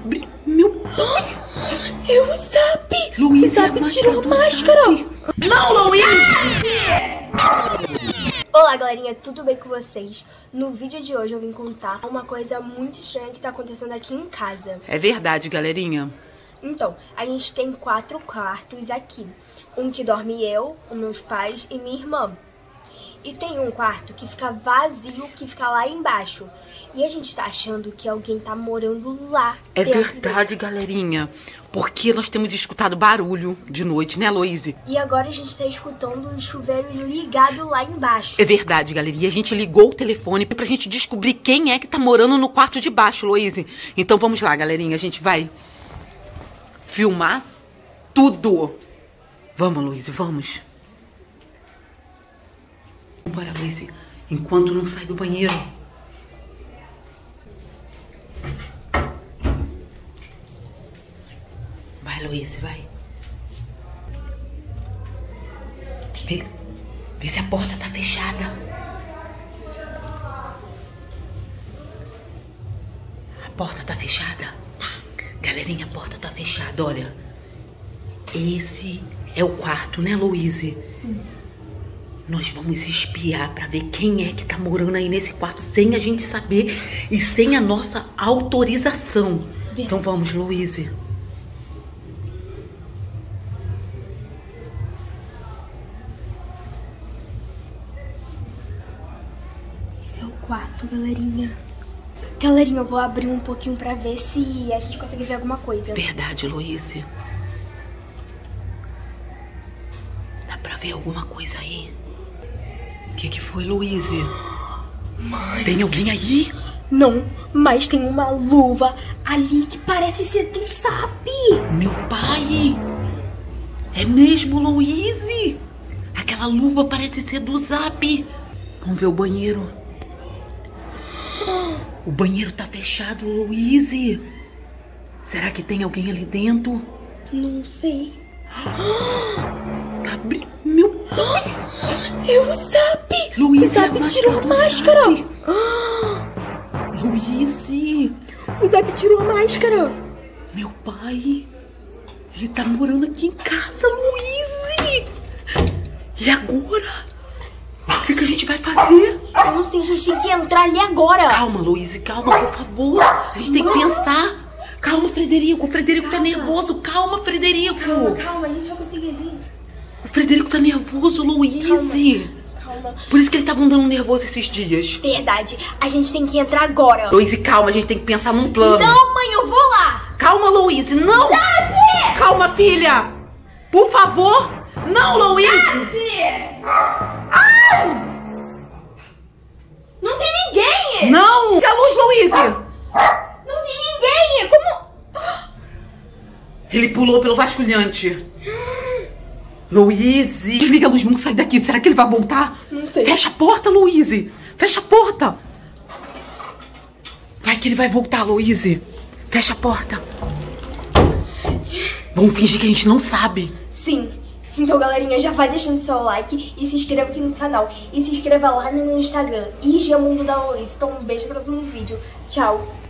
Meu pai! É o Zap! Luiz, o Zap tirou a máscara! Não, Luiz! Olá, galerinha, tudo bem com vocês? No vídeo de hoje eu vim contar uma coisa muito estranha que tá acontecendo aqui em casa. É verdade, galerinha. Então, a gente tem 4 quartos aqui. Um que dorme eu, os meus pais e minha irmã. E tem um quarto que fica vazio, que fica lá embaixo. E a gente tá achando que alguém tá morando lá. É verdade, galerinha. Porque nós temos escutado barulho de noite, né, Luiz? E agora a gente tá escutando um chuveiro ligado lá embaixo. É verdade, galerinha. E a gente ligou o telefone pra gente descobrir quem é que tá morando no quarto de baixo, Luiz. Então vamos lá, galerinha. A gente vai filmar tudo. Vamos, Luiz, vamos. Bora, Luiz. Enquanto não sai do banheiro. Vai, Luiz, vai. Vê se a porta tá fechada. A porta tá fechada? Galerinha, a porta tá fechada, olha. Esse é o quarto, né, Luiz? Sim. Nós vamos espiar pra ver quem é que tá morando aí nesse quarto sem a gente saber e sem a nossa autorização. Verdade. Então vamos, Luiz. Esse é o quarto, galerinha. Galerinha, eu vou abrir um pouquinho pra ver se a gente consegue ver alguma coisa. Verdade, Luiz. Dá pra ver alguma coisa aí? O que foi, Luiz? Mãe. Tem alguém aí? Não, mas tem uma luva ali que parece ser do Zap. Meu pai! É mesmo, Luiz! Aquela luva parece ser do Zap. Vamos ver o banheiro. O banheiro tá fechado, Luiz. Será que tem alguém ali dentro? Não sei. Tá abrindo. Meu pai! É o Zap! Luiz, o Zap é a tirou a máscara do máscara! Luiz! O Zap tirou a máscara! Meu pai! Ele tá morando aqui em casa, Luiz! E agora? O que a gente vai fazer? Eu não sei, a gente tem que entrar ali agora! Calma, Luiz, calma, por favor! A gente tem que pensar! Calma, Frederico! O Frederico tá nervoso! Calma, Frederico! Calma, a gente vai conseguir vir. O Frederico tá nervoso, Luiz! Calma. Por isso que ele tava andando nervoso esses dias. Verdade, a gente tem que entrar agora. Luiz, calma, a gente tem que pensar num plano. Não, mãe, eu vou lá. Calma, Luiz, não! Zap! Calma, filha! Por favor! Não, Luiz! Não tem ninguém! Não! Liga a luz, Luiz! Não tem ninguém! Como? Ele pulou pelo vasculhante. Luiz! Desliga a luz, vamos sair daqui. Será que ele vai voltar? Não sei. Fecha a porta, Luiz! Fecha a porta! Vai que ele vai voltar, Luiz! Fecha a porta! Vamos fingir que a gente não sabe. Sim. Então, galerinha, já vai deixando seu like e se inscreva aqui no canal. E se inscreva lá no meu Instagram, IG Mundo da Luiz. Então, um beijo para o próximo vídeo. Tchau!